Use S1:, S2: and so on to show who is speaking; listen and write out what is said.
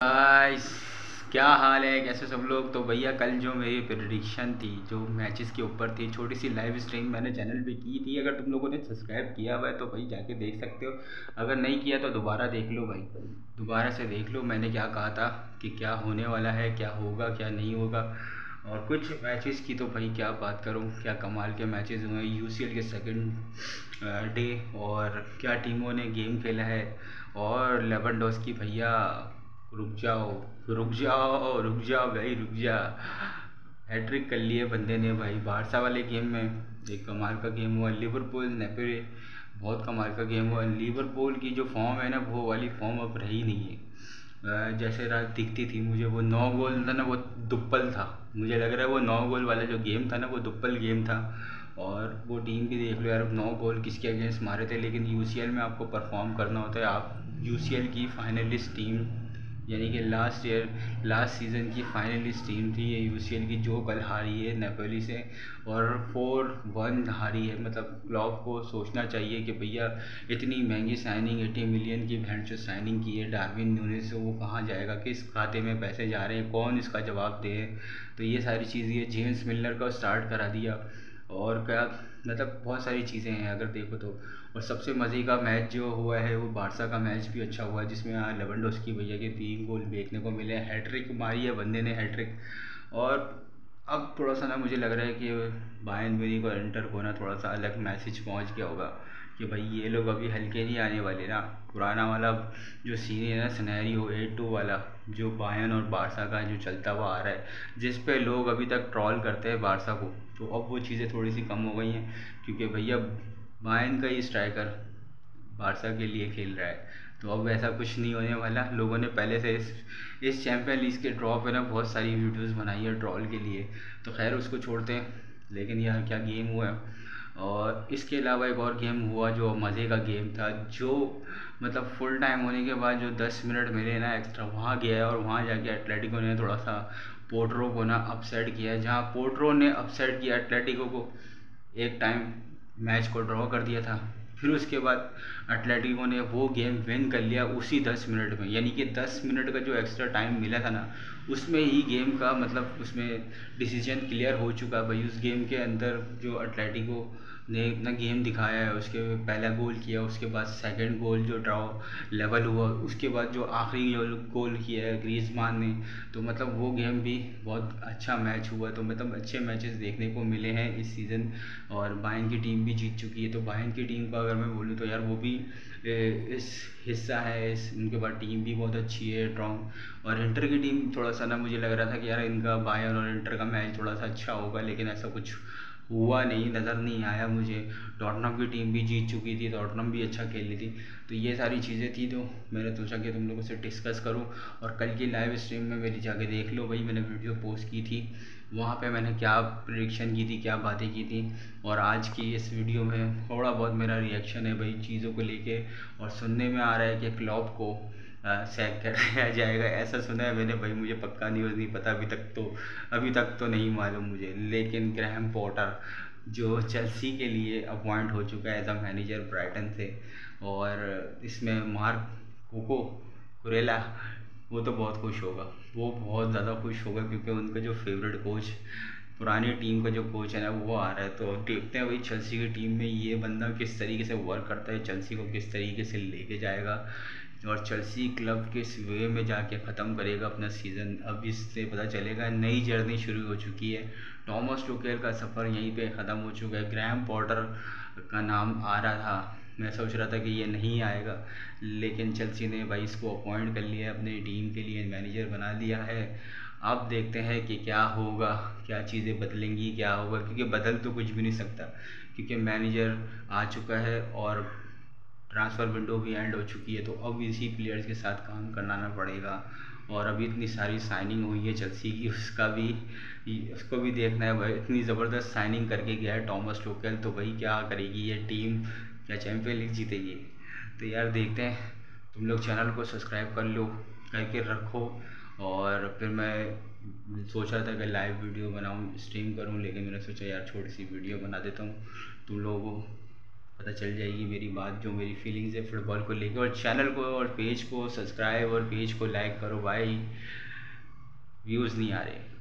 S1: Guys, क्या हाल है? कैसे सब लोग? तो भैया कल जो मेरी प्रेडिक्शन थी जो मैचेस के ऊपर थी, छोटी सी लाइव स्ट्रीम मैंने चैनल पे की थी। अगर तुम लोगों ने सब्सक्राइब किया हुआ है तो भाई जाके देख सकते हो। अगर नहीं किया तो दोबारा देख लो भाई, दोबारा से देख लो मैंने क्या कहा था कि क्या होने वाला है, क्या होगा क्या नहीं होगा। और कुछ मैचेस की तो भाई क्या बात करूं, क्या कमाल के मैचेस हुए यूसीएल के सेकंड डे। और क्या टीमों ने गेम खेला है। और लेवेंडोस्की भैया, रुक जाओ, रुक जाओ, रुक जाओ भाई, रुक जा। हैट्रिक कर लिए बंदे ने भाई बारसा वाले गेम में। एक कमाल का गेम हुआ लिवरपूल नेपोली, बहुत कमाल का गेम हुआ। लिवरपूल की जो फॉर्म है ना, वो वाली फॉर्म अब रही नहीं है। जैसे रात दिखती थी मुझे, वो 9 गोल था ना, वो दुप्पल था। मुझे लग रहा है वो 9 गोल वाला जो गेम था ना, वो दुप्पल गेम था। और वो टीम भी देख लो यार, 9 गोल किसके अगेंस्ट मारे थे। लेकिन यूसीएल में आपको परफॉर्म करना होता है। आप यूसीएल की फाइनलिस्ट टीम, यानी कि लास्ट सीज़न की फाइनलिस्ट टीम थी ये यूसीएल की, जो कल हारी है नेपोली से। और 4-1 हारी है। मतलब क्लॉप को सोचना चाहिए कि भैया इतनी महंगी साइनिंग, 80 मिलियन की भैंस जो साइनिंग की है डार्विन न्यूनेज से, वो कहाँ जाएगा, किस खाते में पैसे जा रहे हैं, कौन इसका जवाब दे। तो ये सारी चीज़ें, ये जेम्स मिलर का स्टार्ट करा दिया। और क्या, मतलब बहुत सारी चीज़ें हैं अगर देखो तो। और सबसे मज़े का मैच जो हुआ है वो बारसा का मैच भी अच्छा हुआ, जिसमें लेवेंडोस्की भैया के 3 गोल देखने को मिले। हैट्रिक मारी है बंदे ने, हैट्रिक। और अब थोड़ा सा ना मुझे लग रहा है कि बायर्न म्यूनिख और इंटर को ना थोड़ा सा अलग मैसेज पहुंच गया होगा कि भाई ये लोग अभी हल्के नहीं आने वाले ना। पुराना वाला जो सीन है ना, सिनेरियो 8-2 वाला, जो बायर्न और बारसा का जो चलता हुआ आ रहा है, जिस पे लोग अभी तक ट्रॉल करते हैं बारसा को, तो अब वो चीज़ें थोड़ी सी कम हो गई हैं। क्योंकि भैया बायर्न का ही स्ट्राइकर बारसा के लिए खेल रहा है। तो अब ऐसा कुछ नहीं होने वाला। लोगों ने पहले से इस चैम्पियन लीग के ड्रॉ पे ना बहुत सारी वीडियोस बनाई है ट्रॉल के लिए। तो खैर उसको छोड़ते हैं। लेकिन यार क्या गेम हुआ है। और इसके अलावा एक और गेम हुआ जो मज़े का गेम था, जो मतलब फुल टाइम होने के बाद जो 10 मिनट मिले ना एक्स्ट्रा, वहाँ गया और वहाँ जाके एटलेटिको ने थोड़ा सा पोर्टरो को ना अपसेट किया। जहाँ पोर्टरो ने अपसेट किया एटलेटिको को, एक टाइम मैच को ड्रॉ कर दिया था। फिर उसके बाद एटलेटिको ने वो गेम विन कर लिया उसी 10 मिनट में। यानी कि 10 मिनट का जो एक्स्ट्रा टाइम मिला था ना, उसमें ही गेम का मतलब उसमें डिसीजन क्लियर हो चुका भाई। उस गेम के अंदर जो एटलेटिको ने इतना गेम दिखाया है, उसके पहला गोल किया, उसके बाद सेकंड गोल जो ड्रॉ लेवल हुआ, उसके बाद जो आखिरी गोल किया है ग्रीजमान ने, तो मतलब वो गेम भी बहुत अच्छा मैच हुआ। तो मतलब अच्छे मैचेस देखने को मिले हैं इस सीज़न। और बायर्न की टीम भी जीत चुकी है। तो बायर्न की टीम का अगर मैं बोलूँ तो यार वो भी इस हिस्सा है, इस उनके बाद टीम भी बहुत अच्छी है, स्ट्रॉन्ग। और इंटर की टीम थोड़ा सा ना, मुझे लग रहा था कि यार इनका बायर्न और इंटर का मैच थोड़ा सा अच्छा होगा, लेकिन ऐसा कुछ हुआ नहीं, नज़र नहीं आया मुझे। टॉटनहम की टीम भी जीत चुकी थी, टॉटनहम भी अच्छा खेल रही थी। तो ये सारी चीज़ें थी, तो मैंने सोचा कि तुम लोगों से डिस्कस करूं। और कल की लाइव स्ट्रीम में मेरी जाके देख लो भाई, मैंने वीडियो पोस्ट की थी, वहाँ पे मैंने क्या प्रेडिक्शन की थी, क्या बातें की थी। और आज की इस वीडियो में थोड़ा बहुत मेरा रिएक्शन है भाई चीज़ों को लेके। और सुनने में आ रहा है कि क्लॉप को सैक कर दिया जाएगा, ऐसा सुना है मैंने भाई। मुझे पक्का न्यूज़ नहीं पता अभी तक तो नहीं मालूम मुझे। लेकिन ग्रैहम पॉटर जो चेल्सी के लिए अपॉइंट हो चुका है एज अ मैनेजर ब्राइटन से, और इसमें मार्क कोको कुरेला, वो तो बहुत खुश होगा, वो बहुत ज़्यादा खुश होगा, क्योंकि उनका जो फेवरेट कोच, पुरानी टीम का जो कोच है ना, वो आ रहा है। तो देखते हैं भाई चेल्सी की टीम में ये बंदा किस तरीके से वर्क करता है, चेल्सी को किस तरीके से लेके जाएगा, और चेल्सी क्लब किस वे में जाके ख़त्म करेगा अपना सीज़न। अब इससे पता चलेगा, नई जर्नी शुरू हो चुकी है। टॉमस टुकेल का सफ़र यहीं पे ख़त्म हो चुका है। ग्रैहम पॉटर का नाम आ रहा था, मैं सोच रहा था कि ये नहीं आएगा, लेकिन चेल्सी ने भाई इसको अपॉइंट कर लिया है, अपनी टीम के लिए मैनेजर बना लिया है। अब देखते हैं कि क्या होगा, क्या चीज़ें बदलेंगी, क्या होगा, क्योंकि बदल तो कुछ भी नहीं सकता, क्योंकि मैनेजर आ चुका है और ट्रांसफ़र विंडो भी एंड हो चुकी है। तो अब इसी प्लेयर्स के साथ काम कराना पड़ेगा। और अभी इतनी सारी साइनिंग हुई है चेल्सी की, उसको भी देखना है भाई। इतनी ज़बरदस्त साइनिंग करके गया है टॉमस टुकेल, तो भाई क्या करेगी ये टीम, क्या चैम्पियन लीग जीतेगी। तो यार देखते हैं। तुम लोग चैनल को सब्सक्राइब कर लो, करके रखो। और फिर मैं सोच रहा था कि लाइव वीडियो बनाऊं, स्ट्रीम करूं, लेकिन मैंने सोचा यार छोटी सी वीडियो बना देता हूं तुम लोगों को पता चल जाएगी मेरी बात, जो मेरी फीलिंग्स है फुटबॉल को लेकर। और चैनल को और पेज को सब्सक्राइब और पेज को लाइक करो भाई, व्यूज़ नहीं आ रहे।